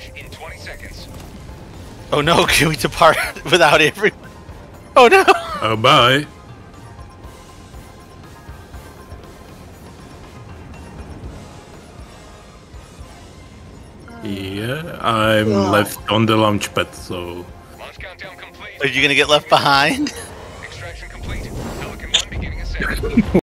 launch in 20 seconds. Oh no, can we depart without everyone? Oh no! Oh, bye. Yeah, I'm left on the launch pad, so... Launch countdown complete. Are you gonna get left behind? Extraction complete. Pelican One beginning ascent.